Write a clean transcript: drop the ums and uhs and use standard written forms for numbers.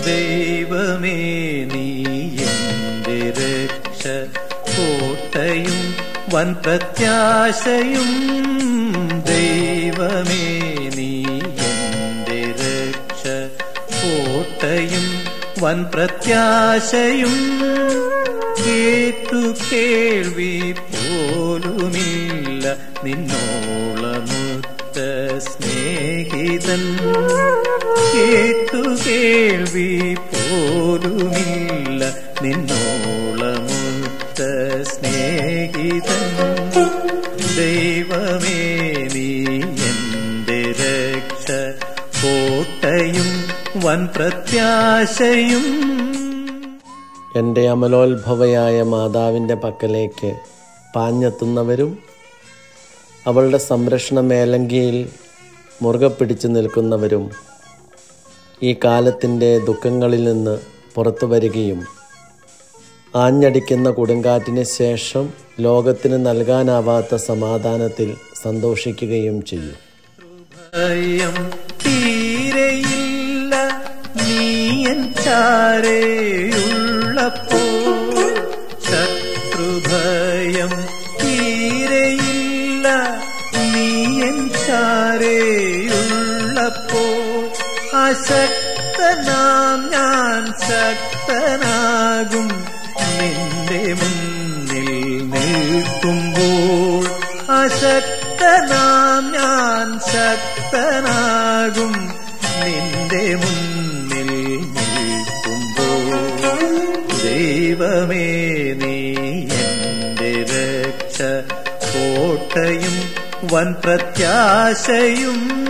ദൈവമേ നീ എന്റെ രക്ഷ, കോട്ടയും വൻ പ്രത്യാശയും. ദൈവമേ നീ എന്റെ രക്ഷ, കോട്ടയും വൻ പ്രത്യാശയും. കേട്ടു കേൾവി പോലുമില്ല നിന്നോളമുത്ത സ്നേഹിതൻ. കേട്ടു കേൾവി പോലുമില്ല നിന്നോളമുത്ത സ്നേഹിതൻ. ദൈവമേ നീ എന്റെ രക്ഷ, കോട്ടയും വൻ പ്രത്യാശയും. എൻ്റെ അമലോത്ഭവയായ മാതാവിൻ്റെ പക്കലേക്ക് പാഞ്ഞെത്തുന്നവരും അവളുടെ സംരക്ഷണ മേലങ്കിയിൽ മുറുകെ പിടിച്ചു നിൽക്കുന്നവരും ഈ കാലത്തിൻ്റെ ദുഃഖങ്ങളിൽ നിന്ന് പുറത്തു വരികയും ആഞ്ഞടിക്കുന്ന കൊടുങ്കാറ്റിന് ശേഷം ലോകത്തിന് നൽകാനാവാത്ത സമാധാനത്തിൽ സന്തോഷിക്കുകയും ചെയ്യും. ഭയം തീരെയില്ല നീയൻ ചാരേയുള്ളപ്പോൾ, ശത്രുഭയം തീരെയില്ല നീയൻ ചാരേയുള്ളപ്പോൾ. അശക്തനാം ഞാൻ ശക്തനാകും നിന്റെ മുന്നിൽ നിൽക്കുമ്പോൾ. അശക്തനാം ഞാൻ ശക്തനാകും നിന്റെ മുന്നിൽ നിൽക്കുമ്പോൾ. ദൈവമേ നീ എന്റെ രക്ഷ, കോട്ടയും വൻ പ്രത്യാശയും.